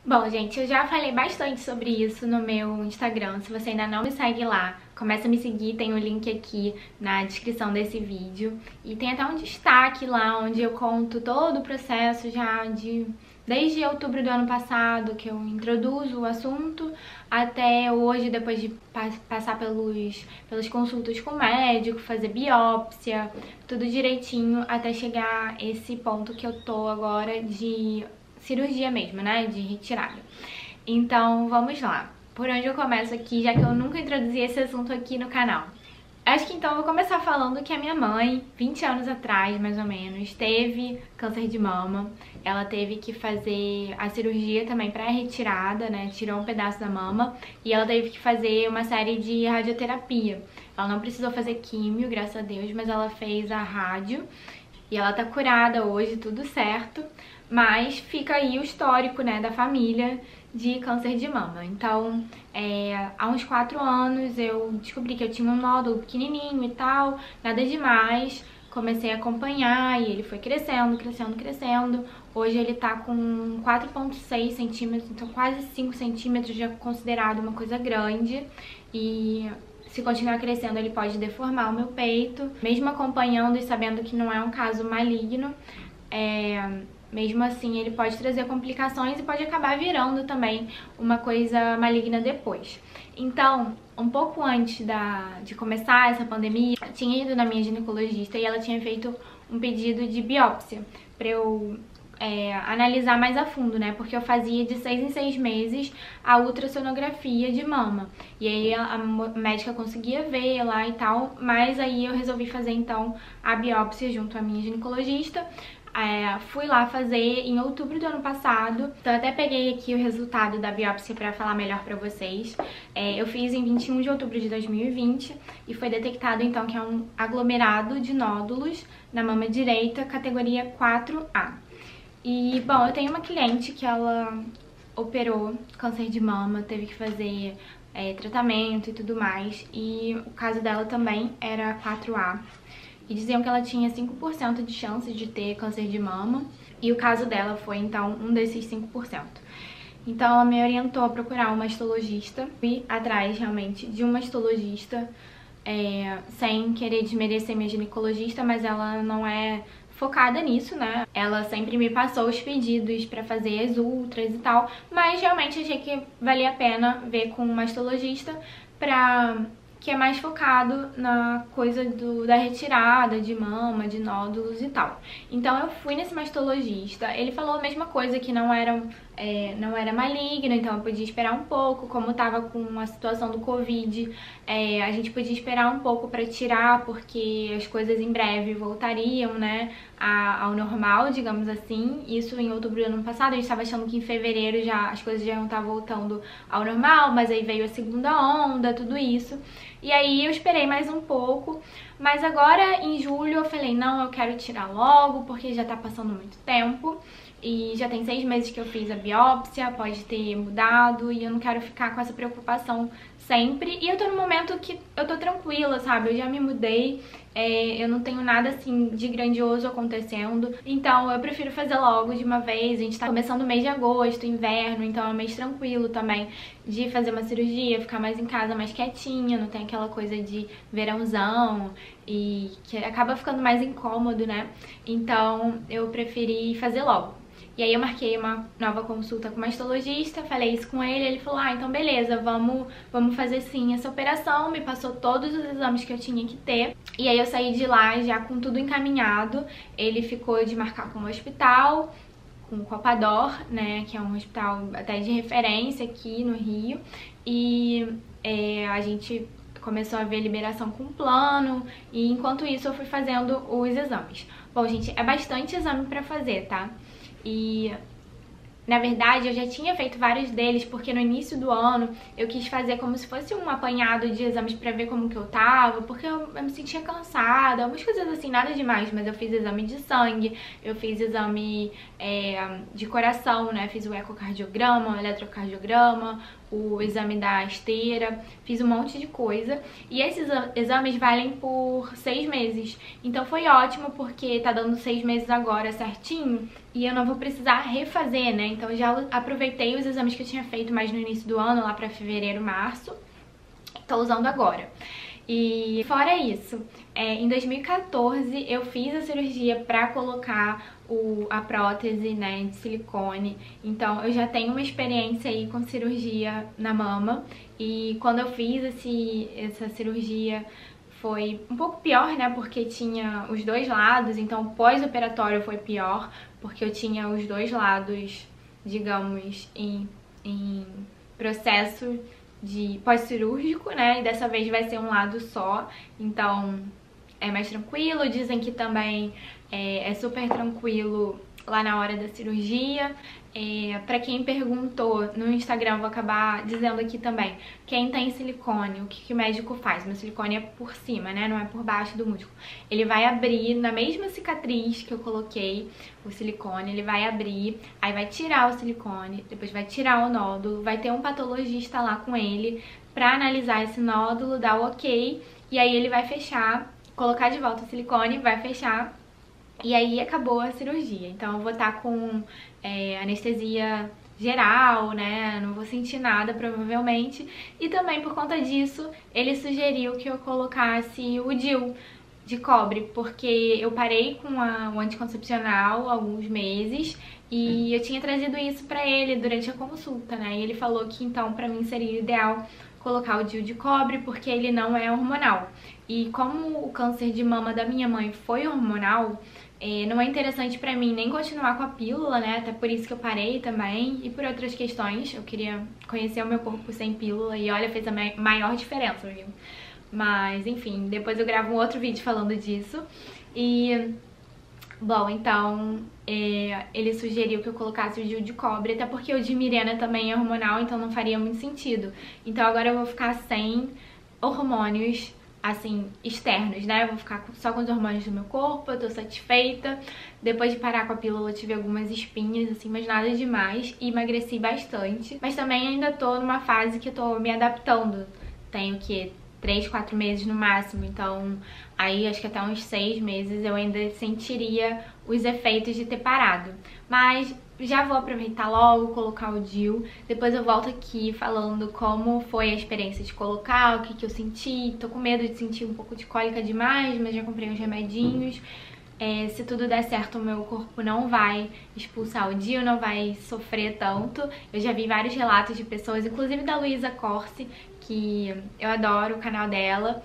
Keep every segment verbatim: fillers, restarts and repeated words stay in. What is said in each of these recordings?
Bom, gente, eu já falei bastante sobre isso no meu Instagram. Se você ainda não me segue lá, começa a me seguir, tem o link aqui na descrição desse vídeo. E tem até um destaque lá onde eu conto todo o processo já de... Desde outubro do ano passado, que eu introduzo o assunto, até hoje, depois de passar pelos, pelas consultas com o médico, fazer biópsia, tudo direitinho, até chegar esse ponto que eu tô agora de cirurgia mesmo, né, de retirada. Então, vamos lá. Por onde eu começo aqui, já que eu nunca introduzi esse assunto aqui no canal? Acho que então eu vou começar falando que a minha mãe, vinte anos atrás, mais ou menos, teve câncer de mama. Ela teve que fazer a cirurgia também para retirada, né? Tirou um pedaço da mama e ela teve que fazer uma série de radioterapia. Ela não precisou fazer químio, graças a Deus, mas ela fez a rádio e ela tá curada hoje, tudo certo. Mas fica aí o histórico, né, da família de câncer de mama. Então, é, há uns quatro anos eu descobri que eu tinha um nódulo pequenininho e tal, nada demais. Comecei a acompanhar e ele foi crescendo, crescendo, crescendo. Hoje ele tá com quatro vírgula seis centímetros, então quase cinco centímetros, já considerado uma coisa grande. E se continuar crescendo, ele pode deformar o meu peito. Mesmo acompanhando e sabendo que não é um caso maligno, é... mesmo assim, ele pode trazer complicações e pode acabar virando também uma coisa maligna depois. Então, um pouco antes da, de começar essa pandemia, eu tinha ido na minha ginecologista e ela tinha feito um pedido de biópsia para eu é, analisar mais a fundo, né? Porque eu fazia de seis em seis meses a ultrassonografia de mama. E aí a, a médica conseguia ver lá e tal, mas aí eu resolvi fazer então a biópsia junto à minha ginecologista. É, fui lá fazer em outubro do ano passado, então eu até peguei aqui o resultado da biópsia pra falar melhor pra vocês. É, eu fiz em vinte e um de outubro de dois mil e vinte e foi detectado então que é um aglomerado de nódulos na mama direita, categoria quatro A. E, bom, eu tenho uma cliente que ela operou câncer de mama, teve que fazer é, tratamento e tudo mais, e o caso dela também era quatro A. E diziam que ela tinha cinco por cento de chance de ter câncer de mama, e o caso dela foi, então, um desses cinco por cento. Então, ela me orientou a procurar uma mastologista, fui atrás, realmente, de uma mastologista, é, sem querer desmerecer minha ginecologista, mas ela não é focada nisso, né? Ela sempre me passou os pedidos pra fazer as ultras e tal, mas realmente achei que valia a pena ver com um mastologista pra... que é mais focado na coisa do, da retirada de mama, de nódulos e tal. Então eu fui nesse mastologista, ele falou a mesma coisa, que não era, é, não era maligno, então eu podia esperar um pouco, como tava com a situação do Covid, é, a gente podia esperar um pouco pra tirar, porque as coisas em breve voltariam, né, a, ao normal, digamos assim. Isso em outubro do ano passado, a gente tava achando que em fevereiro já as coisas já iam estar voltando ao normal, mas aí veio a segunda onda, tudo isso. E aí eu esperei mais um pouco, mas agora em julho eu falei, não, eu quero tirar logo, porque já tá passando muito tempo. E já tem seis meses que eu fiz a biópsia, pode ter mudado, e eu não quero ficar com essa preocupação sempre. E eu tô num momento que eu tô tranquila, sabe? Eu já me mudei, é, eu não tenho nada assim de grandioso acontecendo. Então eu prefiro fazer logo de uma vez. A gente tá começando o mês de agosto, inverno, então é um mês tranquilo também de fazer uma cirurgia, ficar mais em casa, mais quietinha, não tem aquela coisa de verãozão e que acaba ficando mais incômodo, né? Então eu preferi fazer logo. E aí eu marquei uma nova consulta com o mastologista, falei isso com ele, ele falou, ah, então beleza, vamos, vamos fazer sim essa operação, me passou todos os exames que eu tinha que ter. E aí eu saí de lá já com tudo encaminhado, ele ficou de marcar com o hospital, com o Copador, né, que é um hospital até de referência aqui no Rio, e é, a gente começou a ver liberação com plano, e enquanto isso eu fui fazendo os exames. Bom, gente, é bastante exame pra fazer, tá? E, na verdade, eu já tinha feito vários deles, porque no início do ano eu quis fazer como se fosse um apanhado de exames pra ver como que eu tava, porque eu, eu me sentia cansada, algumas coisas assim, nada demais, mas eu fiz exame de sangue, eu fiz exame é, de coração, né, fiz o ecocardiograma, o eletrocardiograma, o exame da esteira, fiz um monte de coisa, e esses exames valem por seis meses, então foi ótimo, porque tá dando seis meses agora certinho, e eu não vou precisar refazer, né? Então já aproveitei os exames que eu tinha feito mais no início do ano, lá pra fevereiro, março. Tô usando agora. E fora isso, é, em dois mil e quatorze eu fiz a cirurgia pra colocar o, a prótese, né, de silicone. Então eu já tenho uma experiência aí com cirurgia na mama. E quando eu fiz esse, essa cirurgia foi um pouco pior, né, porque tinha os dois lados. Então pós-operatório foi pior, porque eu tinha os dois lados, digamos, em, em processo de pós-cirúrgico, né, e dessa vez vai ser um lado só, então é mais tranquilo. Dizem que também é, é super tranquilo lá na hora da cirurgia. É, pra quem perguntou no Instagram, vou acabar dizendo aqui também, quem tem silicone, o que, que o médico faz? Meu silicone é por cima, né, não é por baixo do músculo. Ele vai abrir na mesma cicatriz que eu coloquei o silicone, ele vai abrir, aí vai tirar o silicone, depois vai tirar o nódulo, vai ter um patologista lá com ele pra analisar esse nódulo, dar o ok, e aí ele vai fechar, colocar de volta o silicone, vai fechar. E aí acabou a cirurgia. Então eu vou estar com é, anestesia geral, né? Não vou sentir nada provavelmente. E também por conta disso, ele sugeriu que eu colocasse o D I U de cobre, porque eu parei com a, o anticoncepcional há alguns meses e eu tinha trazido isso pra ele durante a consulta, né? E ele falou que então pra mim seria ideal colocar o D I U de cobre, porque ele não é hormonal. E como o câncer de mama da minha mãe foi hormonal, é, não é interessante pra mim nem continuar com a pílula, né? Até por isso que eu parei também. E por outras questões, eu queria conhecer o meu corpo sem pílula e olha, fez a maior diferença, viu? Mas, enfim, depois eu gravo um outro vídeo falando disso. E, bom, então, é, ele sugeriu que eu colocasse o D I U de cobre, até porque o de Mirena também é hormonal, então não faria muito sentido. Então agora eu vou ficar sem hormônios, assim, externos, né? Eu vou ficar só com os hormônios do meu corpo, eu tô satisfeita. Depois de parar com a pílula eu tive algumas espinhas, assim, mas nada demais. E emagreci bastante. Mas também ainda tô numa fase que eu tô me adaptando. Tenho que três, quatro meses no máximo, então aí acho que até uns seis meses eu ainda sentiria os efeitos de ter parado. Mas já vou aproveitar logo, colocar o D I U, depois eu volto aqui falando como foi a experiência de colocar, o que, que eu senti. Tô com medo de sentir um pouco de cólica demais, mas já comprei uns remedinhos. É, se tudo der certo, o meu corpo não vai expulsar o D I U, não vai sofrer tanto. Eu já vi vários relatos de pessoas, inclusive da Luísa Corsi, que eu adoro o canal dela,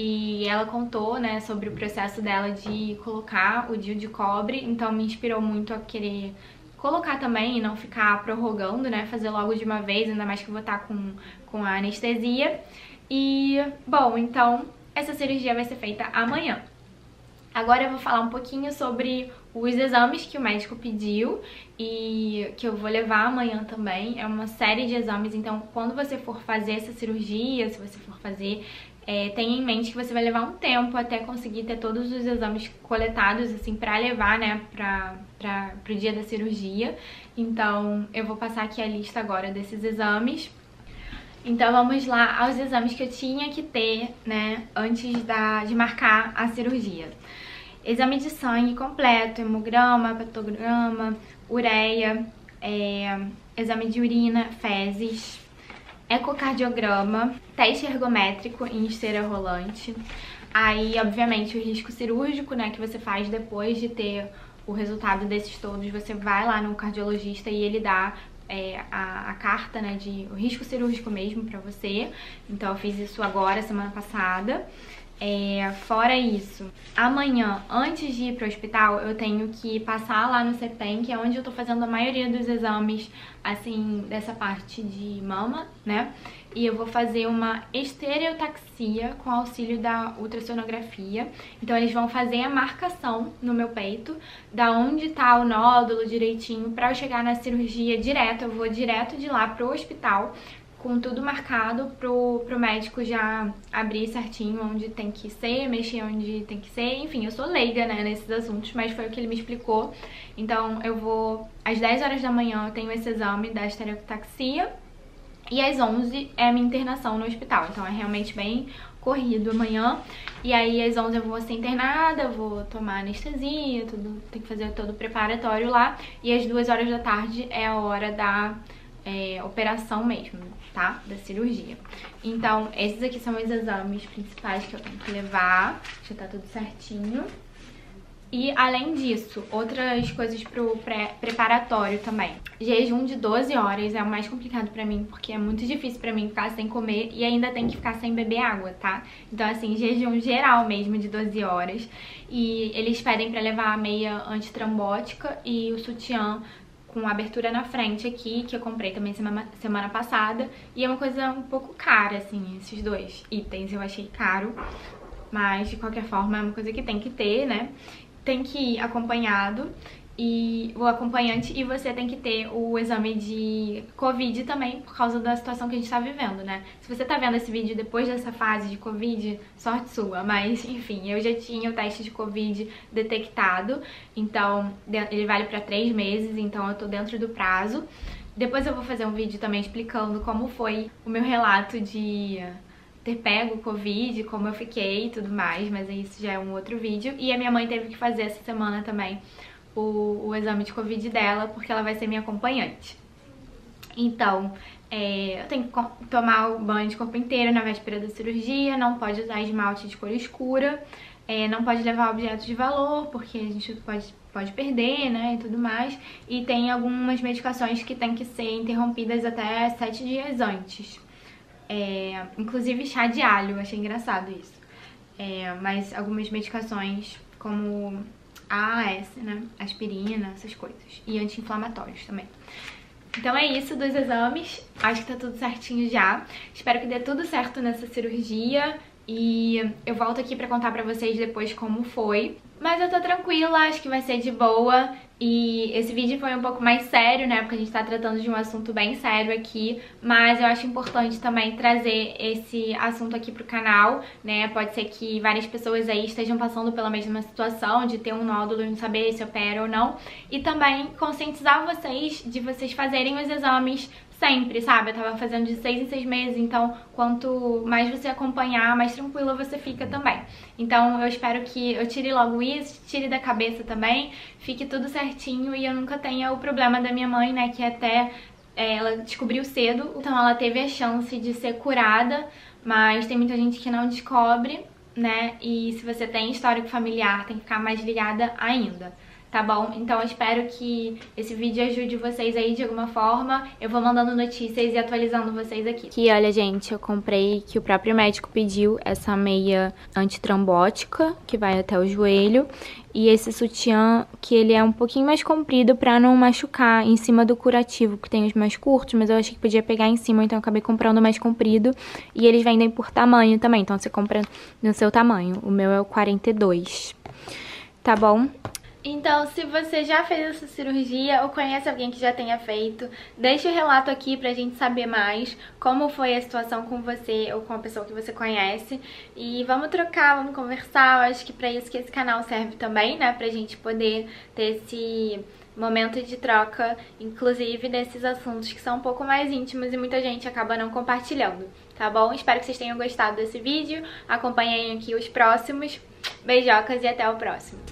e ela contou, né, sobre o processo dela de colocar o D I U de cobre, então me inspirou muito a querer colocar também e não ficar prorrogando, né, fazer logo de uma vez, ainda mais que eu vou estar com, com a anestesia. E, bom, então essa cirurgia vai ser feita amanhã. Agora eu vou falar um pouquinho sobre os exames que o médico pediu e que eu vou levar amanhã também. É uma série de exames, então quando você for fazer essa cirurgia, se você for fazer, é, tenha em mente que você vai levar um tempo até conseguir ter todos os exames coletados, assim, pra levar, né, pra, pra, pro dia da cirurgia. Então eu vou passar aqui a lista agora desses exames. Então vamos lá aos exames que eu tinha que ter, né, antes da, de marcar a cirurgia. Exame de sangue completo, hemograma, hepatograma, ureia, é, exame de urina, fezes, ecocardiograma, teste ergométrico em esteira rolante. Aí, obviamente, o risco cirúrgico, né, que você faz depois de ter o resultado desses todos, você vai lá no cardiologista e ele dá É, a, a carta, né, de o risco cirúrgico mesmo pra você. Então eu fiz isso agora, semana passada. É, fora isso, amanhã, antes de ir pro hospital, eu tenho que passar lá no CEPEM, que é onde eu tô fazendo a maioria dos exames, assim, dessa parte de mama, né? E eu vou fazer uma estereotaxia com auxílio da ultrassonografia. Então eles vão fazer a marcação no meu peito, da onde tá o nódulo direitinho, pra eu chegar na cirurgia direto. Eu vou direto de lá pro hospital, com tudo marcado pro, pro médico já abrir certinho onde tem que ser, mexer onde tem que ser. Enfim, eu sou leiga, né, nesses assuntos, mas foi o que ele me explicou. Então eu vou, às dez horas da manhã, eu tenho esse exame da estereotaxia. E às onze é a minha internação no hospital, então é realmente bem corrido amanhã. E aí às onze eu vou ser internada, vou tomar anestesia, tudo, tem que fazer todo o preparatório lá. E às duas horas da tarde é a hora da é, operação mesmo, tá? Da cirurgia. Então esses aqui são os exames principais que eu tenho que levar, já tá tudo certinho. E além disso, outras coisas pro pré preparatório também. Jejum de doze horas é o mais complicado pra mim, porque é muito difícil pra mim ficar sem comer e ainda tem que ficar sem beber água, tá? Então assim, jejum geral mesmo de doze horas. E eles pedem pra levar a meia antitrambótica e o sutiã com abertura na frente aqui, que eu comprei também semana, semana passada. E é uma coisa um pouco cara, assim, esses dois itens eu achei caro. Mas de qualquer forma é uma coisa que tem que ter, né? Tem que ir acompanhado, e o acompanhante, e você tem que ter o exame de Covid também, por causa da situação que a gente tá vivendo, né? Se você tá vendo esse vídeo depois dessa fase de Covid, sorte sua, mas enfim, eu já tinha o teste de Covid detectado, então ele vale pra três meses, então eu tô dentro do prazo. Depois eu vou fazer um vídeo também explicando como foi o meu relato de ter pego o Covid, como eu fiquei e tudo mais, mas isso já é um outro vídeo. E a minha mãe teve que fazer essa semana também o, o exame de Covid dela, porque ela vai ser minha acompanhante. Então, é, eu tenho que tomar o banho de corpo inteiro na véspera da cirurgia, não pode usar esmalte de cor escura, é, não pode levar objetos de valor, porque a gente pode, pode perder, né, e tudo mais. E tem algumas medicações que tem que ser interrompidas até sete dias antes. É, inclusive chá de alho, eu achei engraçado isso. É, mas algumas medicações como A A S, né? Aspirina, essas coisas. E anti-inflamatórios também. Então é isso dos exames. Acho que tá tudo certinho já. Espero que dê tudo certo nessa cirurgia. E eu volto aqui pra contar pra vocês depois como foi. Mas eu tô tranquila, acho que vai ser de boa. E esse vídeo foi um pouco mais sério, né, porque a gente tá tratando de um assunto bem sério aqui, mas eu acho importante também trazer esse assunto aqui pro canal, né, pode ser que várias pessoas aí estejam passando pela mesma situação, de ter um nódulo e não saber se opera ou não, e também conscientizar vocês de vocês fazerem os exames sempre, sabe? Eu tava fazendo de seis em seis meses, então quanto mais você acompanhar, mais tranquila você fica também. Então eu espero que eu tire logo isso, tire da cabeça também, fique tudo certinho e eu nunca tenha o problema da minha mãe, né, que até é, ela descobriu cedo, então ela teve a chance de ser curada, mas tem muita gente que não descobre, né, e se você tem histórico familiar, tem que ficar mais ligada ainda. Tá bom? Então eu espero que esse vídeo ajude vocês aí de alguma forma. Eu vou mandando notícias e atualizando vocês aqui. Aqui, olha, gente, eu comprei, que o próprio médico pediu, essa meia antitrambótica, que vai até o joelho. E esse sutiã, que ele é um pouquinho mais comprido pra não machucar em cima do curativo, que tem os mais curtos, mas eu achei que podia pegar em cima, então eu acabei comprando mais comprido. E eles vendem por tamanho também, então você compra no seu tamanho. O meu é o quarenta e dois. Tá bom? Então, se você já fez essa cirurgia ou conhece alguém que já tenha feito, deixa o relato aqui pra gente saber mais como foi a situação com você ou com a pessoa que você conhece. E vamos trocar, vamos conversar. Eu acho que pra isso que esse canal serve também, né? Pra gente poder ter esse momento de troca, inclusive desses assuntos que são um pouco mais íntimos e muita gente acaba não compartilhando, tá bom? Espero que vocês tenham gostado desse vídeo. Acompanhem aqui os próximos. Beijocas e até o próximo.